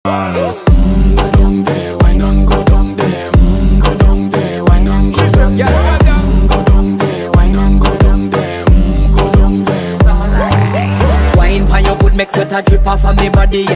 Go down there, why not go down there? Go down there, why not go down there? Go down there, why not go down there? Go down there. Wine for your good, make sweat a drip off of me body.